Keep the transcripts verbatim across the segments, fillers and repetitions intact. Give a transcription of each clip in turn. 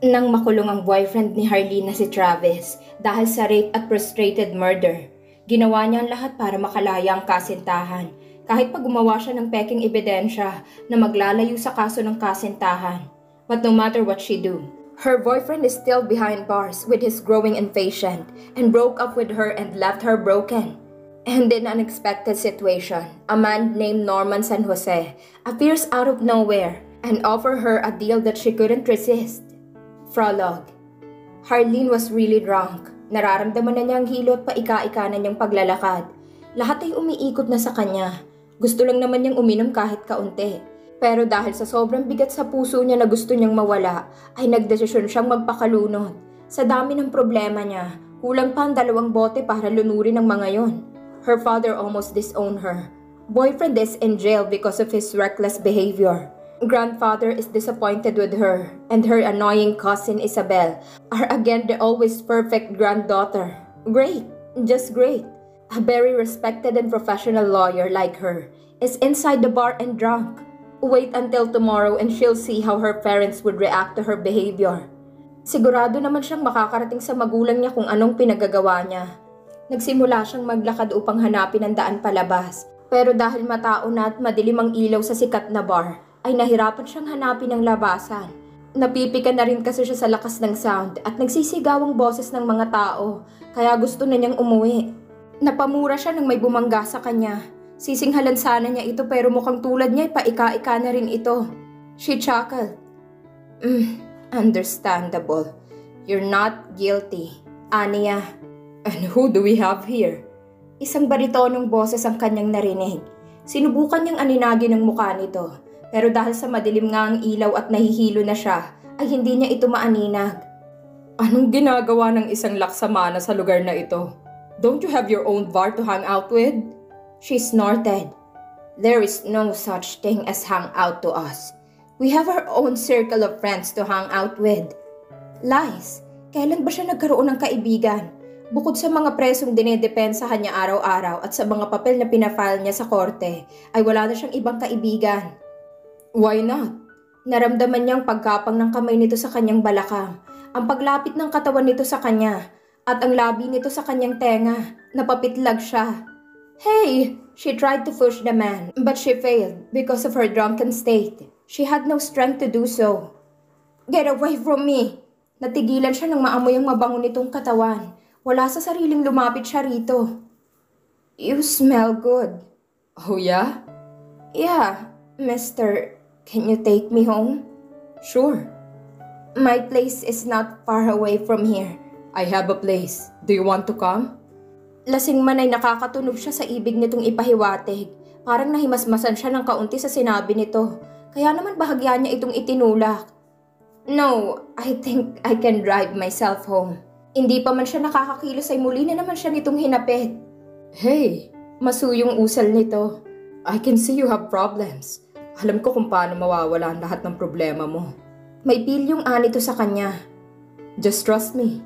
Nang makulong ang boyfriend ni Harleen na si Travis dahil sa rape at frustrated murder, ginawa niya ang lahat para makalaya ang kasintahan kahit pa gumawa siya ng peking ebidensya na maglalayo sa kaso ng kasintahan. But no matter what she do, her boyfriend is still behind bars with his growing impatient and broke up with her and left her broken. And in an unexpected situation, a man named Norman San Jose appears out of nowhere and offers her a deal that she couldn't resist. Prologue. Harleen was really drunk. Nararamdaman na niya ang hilo at paika-ika na niyang paglalakad. Lahat ay umiikot na sa kanya. Gusto lang naman niyang uminom kahit kaunti. Pero dahil sa sobrang bigat sa puso niya na gusto niyang mawala, ay nagdesisyon siyang magpakalunod. Sa dami ng problema niya, kulang pa ang dalawang bote para lunurin ang mga yon. Her father almost disowned her. Boyfriend is in jail because of his reckless behavior. Grandfather is disappointed with her, and her annoying cousin Isabel are again the always perfect granddaughter. Great, just great. A very respected and professional lawyer like her is inside the bar and drunk. Wait until tomorrow and she'll see how her parents would react to her behavior. Sigurado naman siyang makakarating sa magulang niya kung anong pinagagawa niya. Nagsimula siyang maglakad upang hanapin ang daan palabas, pero dahil matao na at madilim ang ilaw sa sikat na bar, ay nahirapan siyang hanapin ang labasan. Napipika na rin kasi siya sa lakas ng sound at nagsisigaw ang boses ng mga tao, kaya gusto na niyang umuwi. Napamura siya nang may bumangga sa kanya. Sisinghalan sana niya ito pero mukhang tulad niya ay paika-ika na rin ito. She chuckled. Mm, understandable. You're not guilty, Anya. And who do we have here? Isang baritonong boses ang kanyang narinig. Sinubukan niyang aninagin ang mukha nito. Pero dahil sa madilim nga ang ilaw at nahihilo na siya, ay hindi niya ito maaninag. Anong ginagawa ng isang laksamana sa lugar na ito? Don't you have your own bar to hang out with? She snorted. There is no such thing as hang out to us. We have our own circle of friends to hang out with. Lies. Kailan ba siya nagkaroon ng kaibigan? Bukod sa mga presong dinedepensahan niya araw-araw at sa mga papel na pinafile niya sa korte, ay wala na siyang ibang kaibigan. Why not? Naramdaman niyang pagkapang ng kamay nito sa kanyang balakang, ang paglapit ng katawan nito sa kanya, at ang labi nito sa kanyang tenga. Napapitlag siya. Hey! She tried to push the man, but she failed because of her drunken state. She had no strength to do so. Get away from me! Natigilan siya nang maamoy ang mabango nitong katawan. Wala sa sariling lumapit siya rito. You smell good. Oh yeah? Yeah, mister... Can you take me home? Sure. My place is not far away from here. I have a place. Do you want to come? Lasing man ay nakakatunog siya sa ibig nitong ipahiwatig. Parang nahimasmasan siya ng kaunti sa sinabi nito. Kaya naman bahagya niya itong itinulak. No, I think I can drive myself home. Hindi pa man siya nakakakilos ay muli na naman siya nitong hinapit. Hey, masuyong usal nito. I can see you have problems. Alam ko kung paano mawawala ang lahat ng problema mo. May pilyong anito sa kanya. Just trust me.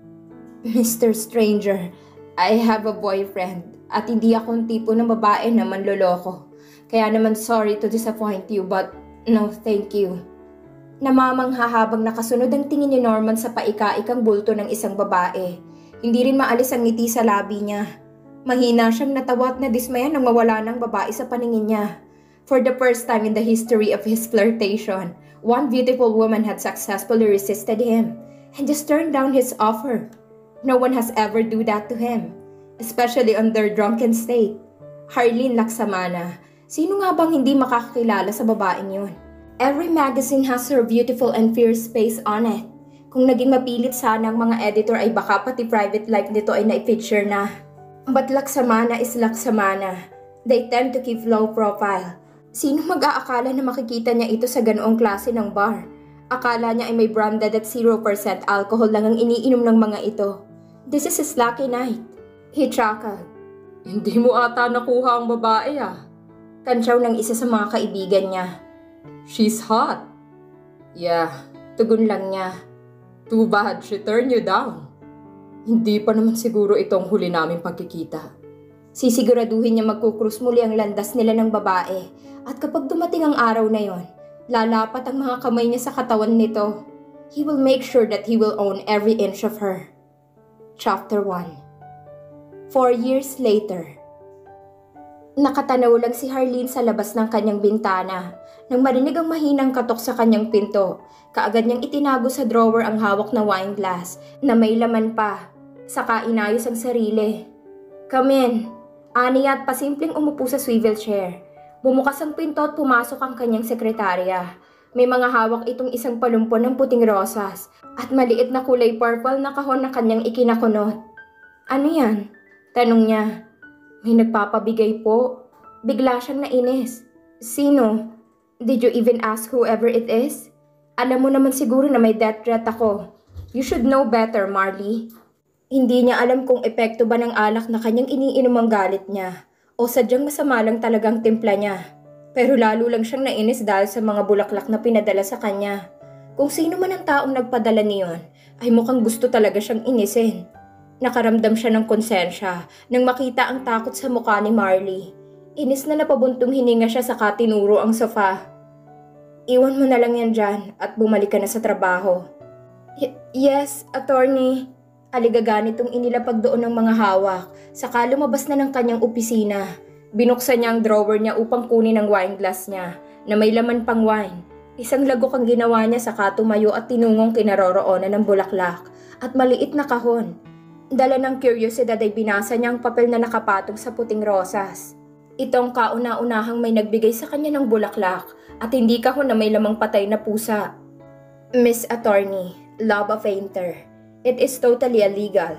Mister Stranger, I have a boyfriend at hindi akong tipo ng babae na manloloko. Kaya naman sorry to disappoint you but no thank you. Namamangha habang nakasunod ang tingin ni Norman sa paika-ikang bulto ng isang babae. Hindi rin maalis ang ngiti sa labi niya. Mahina siyang natawa at nadismaya nang mawala ng babae sa paningin niya. For the first time in the history of his flirtation, one beautiful woman had successfully resisted him and just turned down his offer. No one has ever do that to him, especially on their drunken state. Harleen Laksamana, sino nga bang hindi makakakilala sa babaeng yun? Every magazine has her beautiful and fierce face on it. Kung naging mapilit sana ang mga editor ay baka pati private life nito ay na-feature na. But Laksamana is Laksamana. They tend to keep low profile. Sino mag-aakala na makikita niya ito sa ganoong klase ng bar? Akala niya ay may branded at zero percent alcohol lang ang iniinom ng mga ito. This is his lucky night. He chuckled. Hindi mo ata nakuha ang babae ah. Kantsaw ng isa sa mga kaibigan niya. She's hot. Yeah, tugon lang niya. Too bad she turned you down. Hindi pa naman siguro itong huli naming pagkikita. Sisiguraduhin niya magkukrus muli ang landas nila ng babae at kapag dumating ang araw na yon, lalapat ang mga kamay niya sa katawan nito. He will make sure that he will own every inch of her. Chapter one. Four years later. Nakatanaw lang si Harleen sa labas ng kanyang bintana. Nang marinig ang mahinang katok sa kanyang pinto, kaagad niyang itinago sa drawer ang hawak na wine glass na may laman pa. Saka inayos ang sarili. Come in. Aniya at pasimpleng umupo sa swivel chair. Bumukas ang pinto at pumasok ang kanyang sekretarya. May mga hawak itong isang palumpon ng puting rosas at maliit na kulay purple na kahon na kanyang ikinakunot. Ano yan? Tanong niya. May nagpapabigay po. Bigla siyang nainis. Sino? Did you even ask whoever it is? Alam mo naman siguro na may death threat ako. You should know better, Marley. Hindi niya alam kung epekto ba ng alak na kanyang iniinom ang galit niya o sadyang masama lang talagang timpla niya. Pero lalo lang siyang nainis dahil sa mga bulaklak na pinadala sa kanya. Kung sino man ang taong nagpadala niyon, ay mukhang gusto talaga siyang inisin. Nakaramdam siya ng konsensya nang makita ang takot sa mukha ni Marley. Inis na napabuntong hininga siya saka tinuro ang sofa. Iwan mo na lang yan dyan at bumalik ka na sa trabaho. Y- yes, attorney. Aligaga nitong inilapag doon ng mga hawak, saka lumabas na ng kanyang opisina. Binuksan niya ang drawer niya upang kunin ang wine glass niya na may laman pang wine. Isang lagok ang ginawa niya saka tumayo at tinungong kinaroroonan ng bulaklak at maliit na kahon. Dala ng kuryosidad ay binasa niya ang papel na nakapatong sa puting rosas. Itong kauna-unahang may nagbigay sa kanya ng bulaklak at hindi kahon na may lamang patay na pusa. Miss Attorney, love a fainter. It is totally illegal.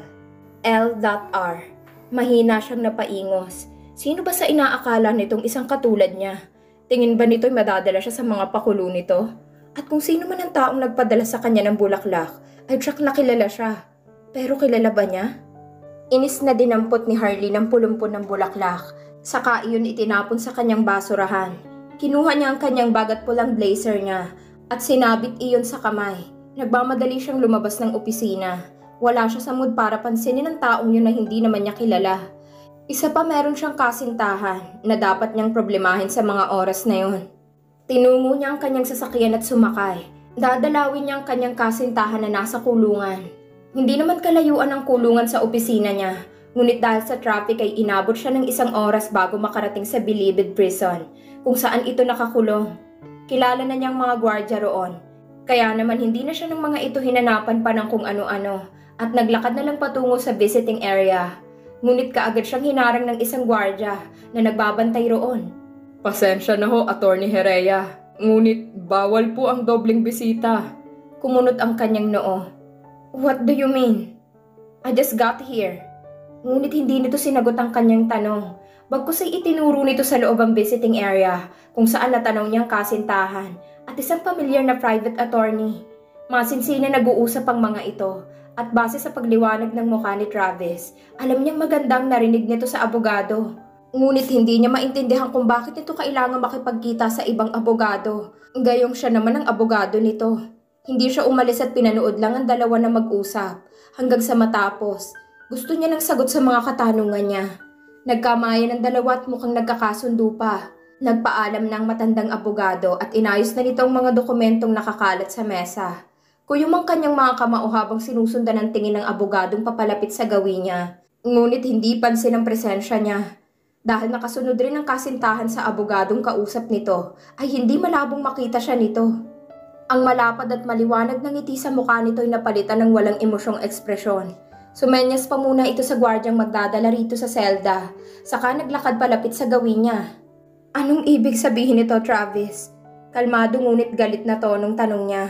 L R. Mahina siyang napaingos. Sino ba sa inaakala nitong isang katulad niya? Tingin ba nito'y madadala siya sa mga pakulo nito? At kung sino man ang taong nagpadala sa kanya ng bulaklak, ay tsak nakilala siya. Pero kilala ba niya? Inis na dinampot ni Harley ng pulumpon ng bulaklak. Saka iyon itinapon sa kanyang basurahan. Kinuha niya ang kanyang bagat pulang blazer niya at sinabit iyon sa kamay. Nagmamadali siyang lumabas ng opisina. Wala siya sa mood para pansinin ang taong yun na hindi naman niya kilala. Isa pa meron siyang kasintahan na dapat niyang problemahin sa mga oras na yun. Tinungo niya ang kanyang sasakyan at sumakay. Dadalawin niya ang kanyang kasintahan na nasa kulungan. Hindi naman kalayuan ang kulungan sa opisina niya. Ngunit dahil sa traffic ay inabot siya ng isang oras bago makarating sa Bilibid Prison, kung saan ito nakakulong. Kilala na niyang mga gwardya roon. Kaya naman hindi na siya ng mga ito hinanapan pa ng kung ano-ano at naglakad na lang patungo sa visiting area. Ngunit kaagad siyang hinarang ng isang gwardya na nagbabantay roon. Pasensya na ho, Attorney Hereya. Ngunit bawal po ang dobleng bisita. Kumunot ang kanyang noo. What do you mean? I just got here. Ngunit hindi nito sinagot ang kanyang tanong. Bagkus ay itinuro nito sa loob ang visiting area kung saan natanong niyang kasintahan at isang pamilyar na private attorney. Masinsinan nag-uusap ang mga ito at base sa pagliwanag ng mukha ni Travis, alam niyang magandang narinig nito sa abogado. Ngunit hindi niya maintindihan kung bakit ito kailangan makipagkita sa ibang abogado. Gayong siya naman ang abogado nito. Hindi siya umalis at pinanood lang ang dalawa na mag-usap hanggang sa matapos. Gusto niya ng sagot sa mga katanungan niya. Nagkamayan ang dalawa at mukhang nagkakasundo pa. Nagpaalam ng matandang abogado at inayos na nito ang mga dokumentong nakakalat sa mesa. Kuyum ang kanyang mga kamao habang sinusundan ang tingin ng abogadong papalapit sa gawin niya. Ngunit hindi pansin ang presensya niya. Dahil nakasunod rin ang kasintahan sa abogadong kausap nito, ay hindi malabong makita siya nito. Ang malapad at maliwanag na ngiti sa mukha nito ay napalitan ng walang emosyong ekspresyon. Sumenyas pa muna ito sa gwardyang magdadala rito sa selda, saka naglakad palapit sa gawin niya. Anong ibig sabihin nito, Travis? Kalmado ngunit galit na tonong tanong niya.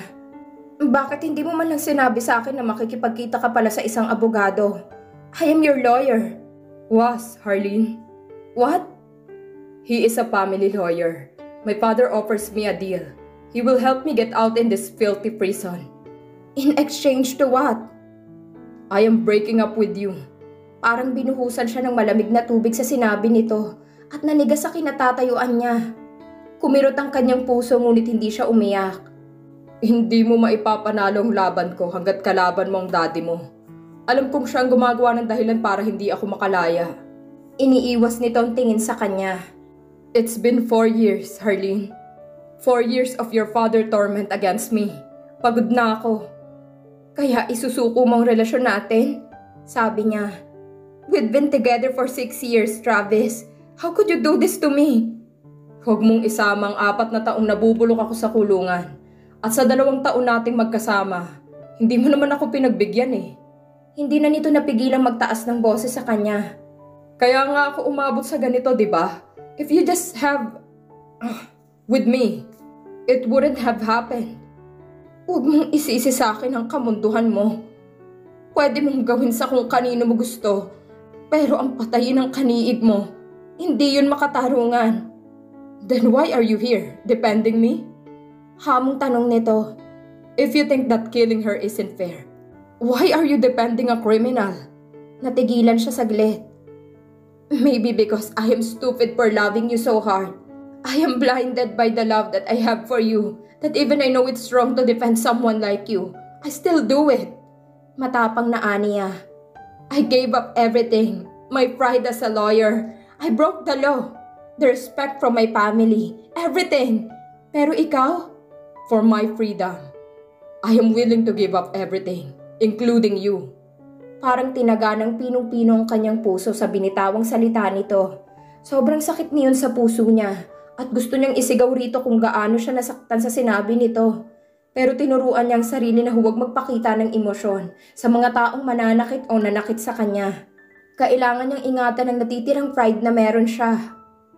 Bakit hindi mo man lang sinabi sa akin na makikipagkita ka pala sa isang abogado? I am your lawyer. Was, Harleen? What? He is a family lawyer. My father offers me a deal. He will help me get out in this filthy prison. In exchange to what? I am breaking up with you. Parang binuhusan siya ng malamig na tubig sa sinabi nito at nanigas sa kinatatayuan niya. Kumirot ang kanyang puso ngunit hindi siya umiyak. Hindi mo maipapanalo ang laban ko hanggat kalaban mo ang daddy mo. Alam kong siya ang gumagawa ng dahilan para hindi ako makalaya. Iniiwas nito ang tingin sa kanya. It's been four years, Harleen. Four years of your father torment against me. Pagod na ako. Kaya isusuko mo ang relasyon natin? Sabi niya. We've been together for six years, Travis. How could you do this to me? Huwag mong isama ang apat na taong nabubulok ako sa kulungan. At sa dalawang taon nating magkasama, hindi mo naman ako pinagbigyan eh. Hindi na nito napigilang magtaas ng boses sa kanya. Kaya nga ako umabot sa ganito, di ba? If you just have... Uh, with me, it wouldn't have happened. Huwag mong isisi sa akin ang kamunduhan mo. Pwede mong gawin sa kung kanino mo gusto, pero ang patayin ng kaniig mo, hindi yun makatarungan. Then why are you here, defending me? Hamong tanong nito. If you think that killing her isn't fair, why are you defending a criminal? Natigilan siya saglit. Maybe because I am stupid for loving you so hard. I am blinded by the love that I have for you, that even I know it's wrong to defend someone like you, I still do it. Matapang na aniya. I gave up everything. My pride as a lawyer. I broke the law. The respect from my family. Everything. Pero ikaw? For my freedom, I am willing to give up everything, including you. Parang tinaga ng pinong-pino ang kanyang puso sa binitawang salita nito. Sobrang sakit niyon sa puso niya at gusto niyang isigaw rito kung gaano siya nasaktan sa sinabi nito. Pero tinuruan niya ang sarili na huwag magpakita ng emosyon sa mga taong mananakit o nanakit sa kanya. Kailangan niyang ingatan ang natitirang pride na meron siya.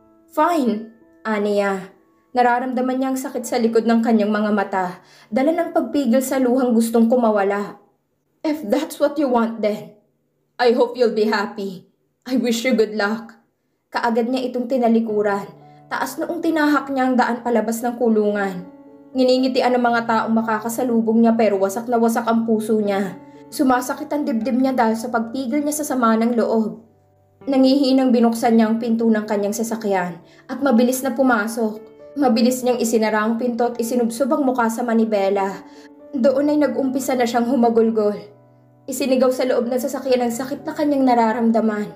Fine, aniya. Nararamdaman niya ang sakit sa likod ng kanyang mga mata, dala ng pagpigil sa luhang gustong kumawala. If that's what you want then, I hope you'll be happy. I wish you good luck. Kaagad niya itong tinalikuran, taas noong tinahak niya ang daan palabas ng kulungan. Nginingitian ang mga taong makakasalubong niya pero wasak na wasak ang puso niya. Sumasakit ang dibdib niya dahil sa pagpigil niya sa sama ng loob. Nangihinang binuksan niya ang pinto ng kanyang sasakyan at mabilis na pumasok. Mabilis niyang isinara ang pinto at isinubsob ang muka sa manibela. Doon ay nag-umpisa na siyang humagulgol. Isinigaw sa loob ng sasakyan ang sakit na kanyang nararamdaman.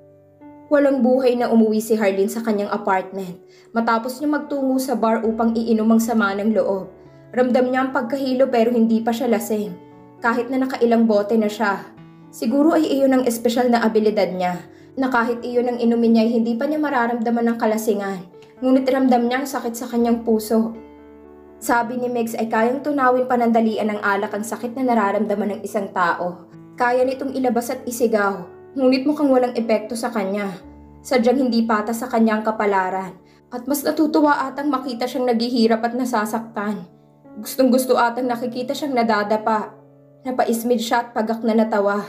Walang buhay na umuwi si Harleen sa kanyang apartment matapos niya magtungo sa bar upang iinom ang sama ng loob. Ramdam niya ang pagkahilo pero hindi pa siya lasing. Kahit na nakailang bote na siya. Siguro ay iyon ang espesyal na abilidad niya na kahit iyon ang inumin niya ay hindi pa niya mararamdaman ng kalasingan. Ngunit ramdam niya ang sakit sa kanyang puso. Sabi ni Megs ay kayang tunawin panandalian ng alak ang sakit na nararamdaman ng isang tao. Kaya nitong ilabas at isigaw, ngunit mukhang walang epekto sa kanya. Sadyang hindi patas sa kanyang kapalaran. At mas natutuwa atang makita siyang naghihirap at nasasaktan. Gustong gusto atang nakikita siyang nadadapa. Napaismid siya at pagak na natawa.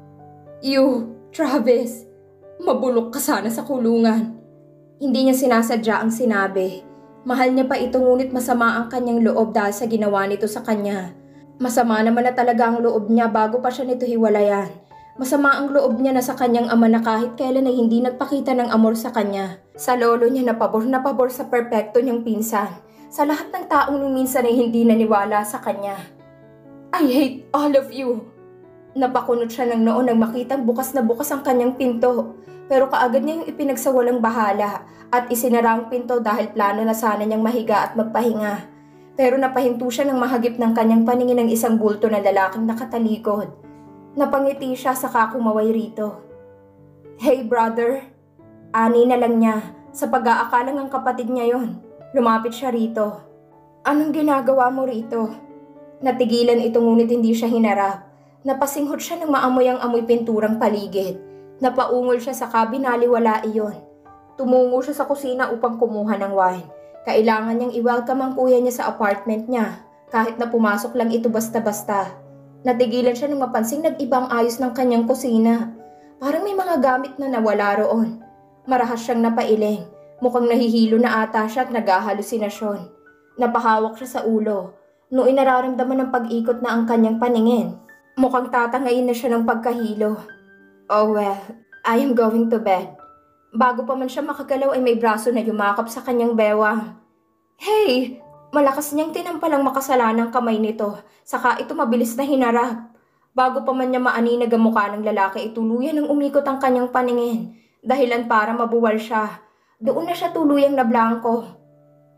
You, Travis, mabulok ka sana sa kulungan. Hindi niya sinasadya ang sinabi. Mahal niya pa ito ngunit masama ang kanyang loob dahil sa ginawa nito sa kanya. Masama naman na talaga ang loob niya bago pa siya nito hiwalayan. Masama ang loob niya na sa kanyang ama na kahit kailan ay hindi nagpakita ng amor sa kanya. Sa lolo niya na pabor na pabor sa perpekto niyang pinsan. Sa lahat ng taong nung minsan ay hindi naniwala sa kanya. I hate all of you. Napakunot siya ng noon nang makitang bukas na bukas ang kanyang pinto. Pero kaagad niya yung ipinagsawalang bahala at isinara ang pinto dahil plano na sana niyang mahiga at magpahinga. Pero napahinto siya ng mahagip ng kanyang paningin ng isang bulto na lalaking nakatalikod. Napangiti siya saka kumaway rito. Hey brother, ani na lang niya sa pag-aakalang ang kapatid niya yon. Lumapit siya rito. Anong ginagawa mo rito? Natigilan ito ngunit hindi siya hinarap. Napasinghot siya ng maamoy ang amoy pinturang paligid. Napaungol siya sa kabinaliwala iyon. Tumungo siya sa kusina upang kumuha ng wine. Kailangan niyang i-welcome ang kuya niya sa apartment niya, kahit na pumasok lang ito basta-basta. Natigilan siya nang mapansing nag-ibang ayos ng kanyang kusina. Parang may mga gamit na nawala roon. Marahas siyang napailing. Mukhang nahihilo na ata siya at nag-ahalusinasyon. Napahawak siya sa ulo. Nooy nararamdaman ng pag-ikot na ang kanyang paningin. Mukhang tatangayin na siya ng pagkahilo. Oh well, I am going to bed. Bago pa man siya makagalaw ay may braso na yumakap sa kanyang bewang. Hey! Malakas niyang tinampalang makasalanang kamay nito, saka ito mabilis na hinarap. Bago pa man niya maaninag ang mukha ng lalaki, ituluyan ng umikot ang kanyang paningin, dahilan para mabuwal siya. Doon na siya tuluyang nablangko.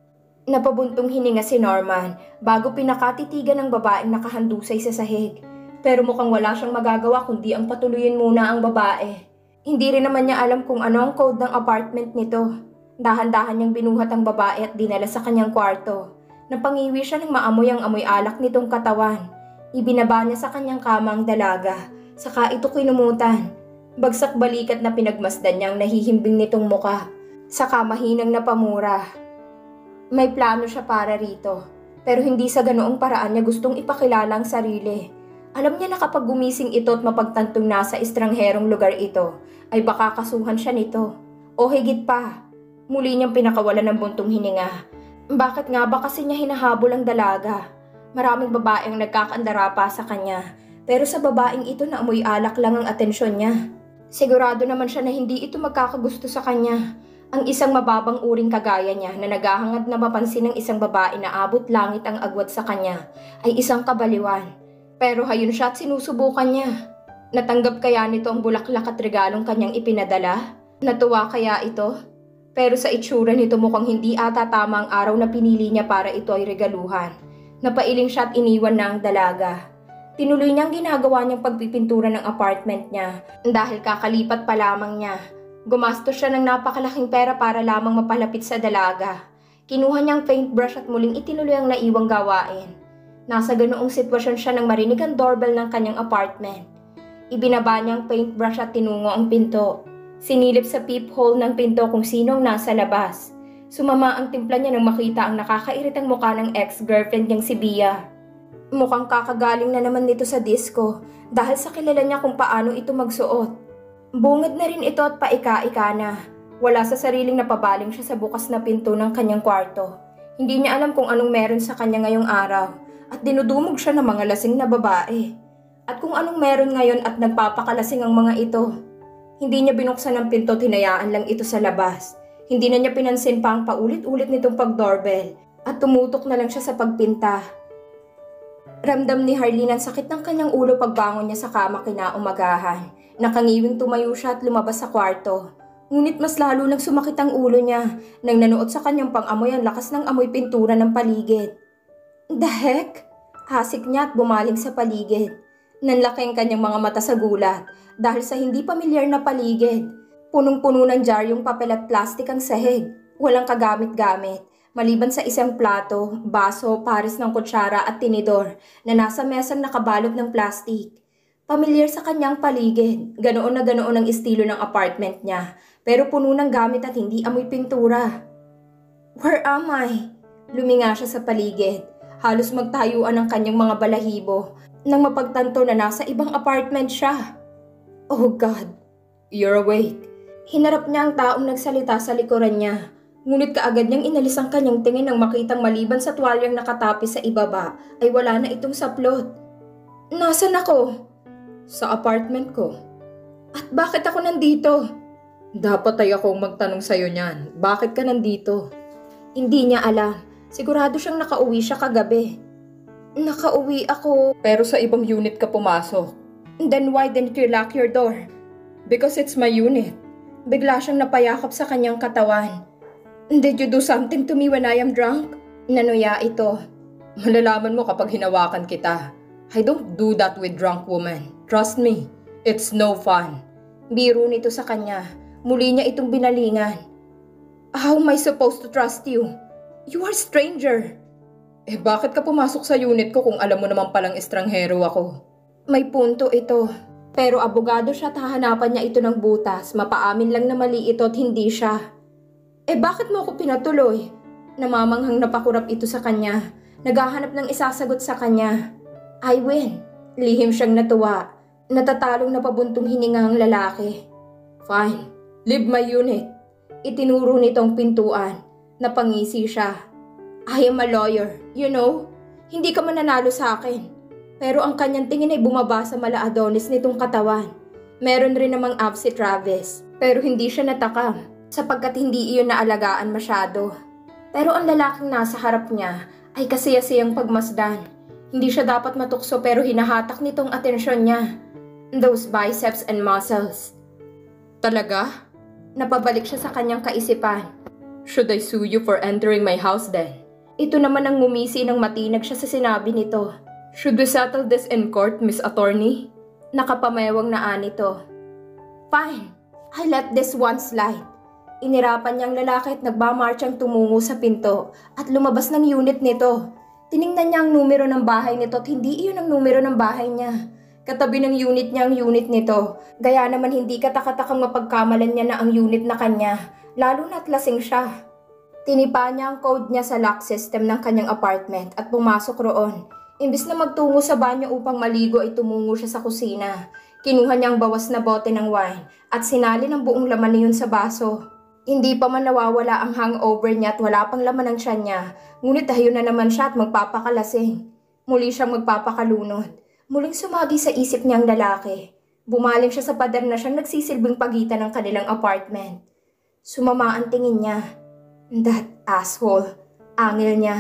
Napabuntong hininga si Norman bago pinakatitigan ng babaeng nakahandusay sa sahig. Pero mukhang wala siyang magagawa kundi ang patuloyin muna ang babae. Hindi rin naman niya alam kung ano ang code ng apartment nito. Dahan-dahan niyang binuhat ang babae at dinala sa kanyang kwarto. Napangiwi siya ng maamoy ang amoy alak nitong katawan. Ibinaba niya sa kanyang kama ang dalaga, saka ito kinumutan. Bagsak balikat na pinagmasdan niyang nahihimbing nitong muka, saka mahinang napamura. May plano siya para rito, pero hindi sa ganoong paraan niya gustong ipakilala ang sarili. Alam niya na kapag gumising ito at mapagtantong nasa estrangherong lugar ito, ay baka kasuhan siya nito. O higit pa, muli niyang pinakawalan ng buntong hininga. Bakit nga ba kasi niya hinahabol ang dalaga? Maraming babae ang nagkakandara pa sa kanya, pero sa babaeng ito na amoy alak lang ang atensyon niya. Sigurado naman siya na hindi ito magkakagusto sa kanya. Ang isang mababang uring kagaya niya na naghahangad na mapansin ng isang babae na abot langit ang agwat sa kanya ay isang kabaliwan. Pero hayun siya at sinusubukan niya. Natanggap kaya nito ang bulaklak at regalong kanyang ipinadala? Natuwa kaya ito? Pero sa itsura nito mukhang hindi ata tama ang araw na pinili niya para ito ay regaluhan. Napailing siya at iniwan na ang dalaga. Tinuloy niyang ginagawa niyang pagpipintura ng apartment niya dahil kakalipat pa lamang niya. Gumastos siya ng napakalaking pera para lamang mapalapit sa dalaga. Kinuha niyang paintbrush at muling itinuloy ang naiwang gawain. Nasa ganoong sitwasyon siya nang marinig ang doorbell ng kanyang apartment. Ibinaba niyang paintbrush at tinungo ang pinto. Sinilip sa peephole ng pinto kung sino ang nasa labas. Sumama ang timpla niya nang makita ang nakakairitang mukha ng ex-girlfriend niyang si Bia. Mukhang kakagaling na naman nito sa disco dahil sa kilala niya kung paano ito magsuot. Bungad na rin ito at paika-ika na. Wala sa sariling napabaling siya sa bukas na pinto ng kanyang kwarto. Hindi niya alam kung anong meron sa kanya ngayong araw. At dinudumog siya ng mga lasing na babae. At kung anong meron ngayon at nagpapakalasing ang mga ito. Hindi niya binuksan ang pinto, tinayaan lang ito sa labas. Hindi na niya pinansin pa ang paulit-ulit nitong pag-doorbell at tumutok na lang siya sa pagpinta. Ramdam ni Harleen ang sakit ng kanyang ulo pagbangon niya sa kama kinaumagahan. Nakangiwing tumayo siya at lumabas sa kwarto. Ngunit mas lalo nang sumakit ang ulo niya nang nanuot sa kanyang pang-amoy ang lakas ng amoy pintura ng paligid. The heck? Hasik niya at bumaling sa paligid. Nanlaki ang kanyang mga mata sa gulat dahil sa hindi pamilyar na paligid. Punong-puno ng jar yung papel at plastik ang sahig. Walang kagamit-gamit, maliban sa isang plato, baso, pares ng kutsara at tinidor na nasa mesang nakabalot ng plastik. Pamilyar sa kanyang paligid, ganoon na ganoon ang estilo ng apartment niya, pero puno ng gamit at hindi amoy pintura. Where am I? Luminga siya sa paligid. Halos magtayuan ang kanyang mga balahibo nang mapagtanto na nasa ibang apartment siya. Oh God, you're awake. Hinarap niya ang taong nagsalita sa likuran niya. Ngunit kaagad niyang inalis ang kanyang tingin nang makitang maliban sa tuwalyang nakatapis sa ibaba ay wala na itong saplot. Nasaan ako? Sa apartment ko. At bakit ako nandito? Dapat ay akong magtanong sa'yo niyan. Bakit ka nandito? Hindi niya alam. Sigurado siyang nakauwi siya kagabi. Nakauwi ako. Pero sa ibang unit ka pumasok. Then why didn't you lock your door? Because it's my unit. Bigla siyang napayakap sa kanyang katawan. Did you do something to me when I am drunk? Nanuya ito. Malalaman mo kapag hinawakan kita. I don't do that with drunk women. Trust me, it's no fun. Biro nito sa kanya. Muli niya itong binalingan. How am I supposed to trust you? You are stranger. Eh bakit ka pumasok sa unit ko kung alam mo naman palang estranghero ako? May punto ito. Pero abogado siya at hahanapan niya ito ng butas. Mapaamin lang na mali ito at hindi siya. Eh bakit mo ako pinatuloy? Namamanghang napakurap ito sa kanya. Naghahanap ng isasagot sa kanya. I win. Lihim siyang natuwa. Natatalong napabuntong hininga ang lalaki. Fine. Leave my unit. Itinuro nitong pintuan. Napangisi siya. I am a lawyer, you know? Hindi ka mananalo sa akin. Pero ang kanyang tingin ay bumaba sa mala-adonis nitong katawan. Meron rin namang abs si Travis. Pero hindi siya natakam sapagkat hindi iyon naalagaan masyado. Pero ang lalaking nasa harap niya ay kasiyasiyang pagmasdan. Hindi siya dapat matukso pero hinahatak nitong atensyon niya. Those biceps and muscles. Talaga? Napabalik siya sa kanyang kaisipan. Should I sue you for entering my house then? Ito naman ang ngumisi nang matinag siya sa sinabi nito. Should we settle this in court, Miss Attorney? Nakapamewang na anito. Fine, I let this one slide. Inirapan niyang lalaki at nagmamarchang tumungo sa pinto at lumabas ng unit nito. Tiningnan niya ang numero ng bahay nito at hindi iyon ang numero ng bahay niya. Katabi ng unit niya ang unit nito. Gaya naman hindi katakatakang mapagkamalan niya na ang unit na kanya, lalo na't lasing siya. Tinipa niya ang code niya sa lock system ng kanyang apartment at pumasok roon. Imbis na magtungo sa banyo upang maligo ay tumungo siya sa kusina. Kinuha niya ang bawas na bote ng wine at sinali ng buong laman niyon sa baso. Hindi pa man nawawala ang hangover niya at wala pang laman ng tiyan niya, ngunit dahiyon na naman siya at magpapakalasing. Muli siyang magpapakalunod. Muling sumagi sa isip niya ang lalaki. Bumaling siya sa pader na siyang nagsisilbing pagitan ng kanilang apartment. Sumama ang tingin niya. That asshole. Angil niya.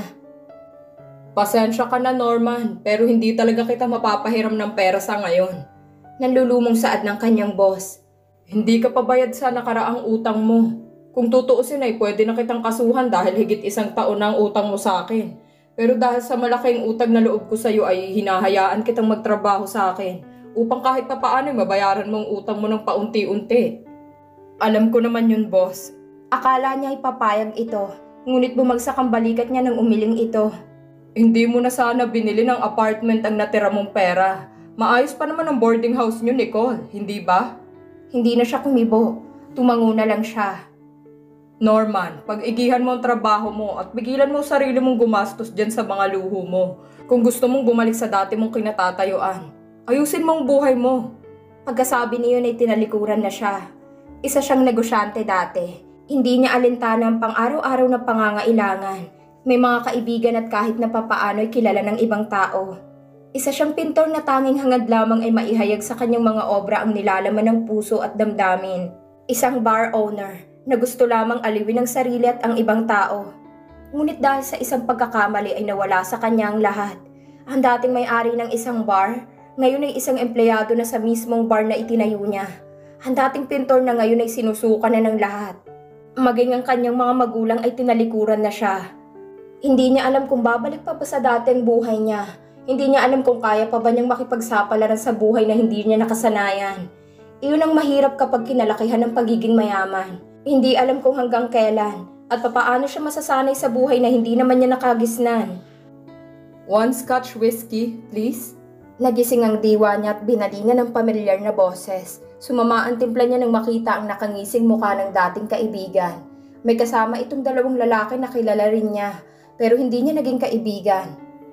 Pasensya ka na, Norman, pero hindi talaga kita mapapahiram ng pera sa ngayon. Nanlulumong saad ng kanyang boss. Hindi ka pabayad sa nakaraang utang mo. Kung tutuusin ay pwede na kitang kasuhan dahil higit isang taon na ang utang mo sa akin. Pero dahil sa malaking utang na loob ko sa iyo ay hinahayaan kitang magtrabaho sa akin upang kahit papaano mabayaran mong utang mo ng paunti-unti. Alam ko naman yun, boss. Akala niya ay papayag ito, ngunit bumagsak ang balikat niya nang umiling ito. Hindi mo na sana binili ng apartment ang natira mong pera. Maayos pa naman ang boarding house niyo, Nicole, hindi ba? Hindi na siya kumibo. Tumango na lang siya. Norman, pag-igihan mo ang trabaho mo at bigilan mo sarili mong gumastos dyan sa mga luho mo. Kung gusto mong bumalik sa dati mong kinatatayuan, ayusin mo ang buhay mo. Pagkasabi niyon ay tinalikuran na siya. Isa siyang negosyante dati. Hindi niya alintana ang pang-araw-araw na pangangailangan. May mga kaibigan at kahit na papaano ay kilala ng ibang tao. Isa siyang pintor na tanging hangad lamang ay maihayag sa kanyang mga obra ang nilalaman ng puso at damdamin. Isang bar owner na gusto lamang aliwin ang sarili at ang ibang tao. Ngunit dahil sa isang pagkakamali ay nawala sa kanya ang lahat. Ang dating may-ari ng isang bar, ngayon ay isang empleyado na sa mismong bar na itinayo niya. Ang dating pintor na ngayon ay sinusuka na ng lahat. Maging ang kanyang mga magulang ay tinalikuran na siya. Hindi niya alam kung babalik pa ba sa dating buhay niya. Hindi niya alam kung kaya pa ba niyang makipagsapalaran sa buhay na hindi niya nakasanayan. Iyon ang mahirap kapag kinalakihan ng pagiging mayaman. Hindi alam kung hanggang kailan at papaano siya masasanay sa buhay na hindi naman niya nakagisnan. One Scotch whiskey, please. Nagising ang diwa niya at binalingan ng pamilyar na boses. Sumama ang timpla niya nang makita ang nakangising mukha ng dating kaibigan. May kasama itong dalawang lalaki na kilala rin niya, pero hindi niya naging kaibigan.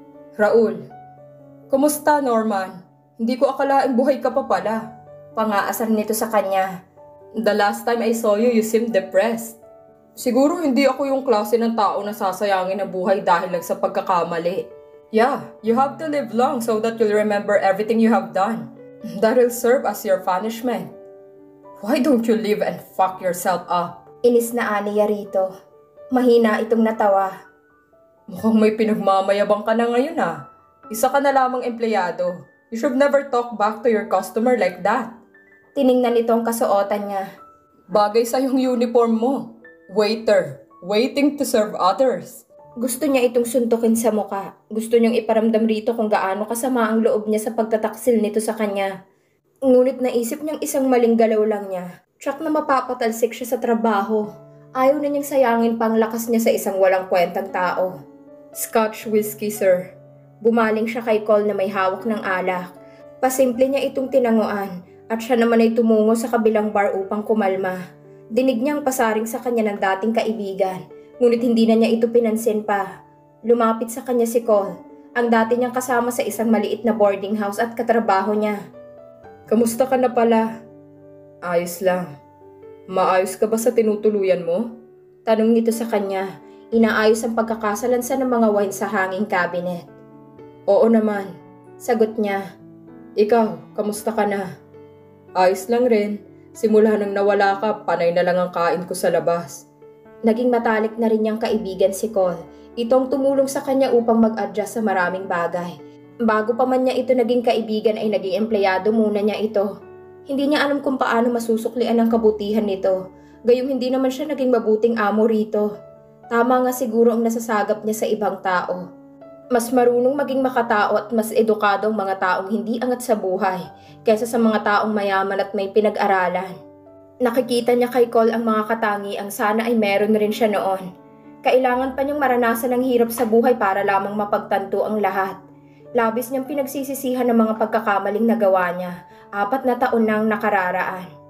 Raul. Kumusta, Norman? Hindi ko akalaing buhay ka pa pala. Pangaasar nito sa kanya. The last time I saw you, you seemed depressed. Siguro hindi ako yung klase ng tao na sasayangin ang buhay dahil lang sa pagkakamali. Yeah, you have to live long so that you'll remember everything you have done. That'll serve as your punishment. Why don't you live and fuck yourself up? Inis na aniya rito. Mahina itong natawa. Mukhang may pinagmamayabang ka na ngayon ah. Isa ka na lamang empleyado. You should never talk back to your customer like that. Tiningnan ito ang kasuotan niya. Bagay sa yung uniform mo. Waiter, waiting to serve others. Gusto niya itong suntukin sa muka. Gusto niyang iparamdam rito kung gaano kasama ang loob niya sa pagtataksil nito sa kanya. Ngunit naisip niyang isang maling galaw lang niya. Tsak na mapapatalsik siya sa trabaho. Ayaw na niyang sayangin pa ang lakas niya sa isang walang kwentang tao. Scotch whiskey, sir. Bumaling siya kay Cole na may hawak ng alak. Pasimple niya itong tinanguan. At siya naman ay tumungo sa kabilang bar upang kumalma. Dinig niyang pasaring sa kanya ng dating kaibigan, ngunit hindi na niya ito pinansin pa. Lumapit sa kanya si Cole, ang dati niyang kasama sa isang maliit na boarding house at katrabaho niya. Kamusta ka na pala? Ayos lang. Maayos ka ba sa tinutuluyan mo? Tanong nito sa kanya, inaayos ang pagkakasalansan ng mga wine sa hanging cabinet. Oo naman, sagot niya. Ikaw, kamusta ka na? Ayos lang rin. Simula nang nawala ka, panay na lang ang kain ko sa labas. Naging matalik na rin niyang kaibigan si Cole. Itong tumulong sa kanya upang mag-adjust sa maraming bagay. Bago pa man niya ito naging kaibigan ay naging empleyado muna niya ito. Hindi niya alam kung paano masusuklian ang kabutihan nito. Gayong hindi naman siya naging mabuting amo rito. Tama nga siguro ang nasasagap niya sa ibang tao. Mas marunong maging makatao at mas edukado ang mga taong hindi angat sa buhay kaysa sa mga taong mayaman at may pinag-aralan. Nakikita niya kay Cole ang mga katangiang sana ay meron rin siya noon. Kailangan pa niyang maranasan ang hirap sa buhay para lamang mapagtanto ang lahat. Labis niyang pinagsisisihan ng mga pagkakamaling nagawa niya, apat na taon nang nakararaan.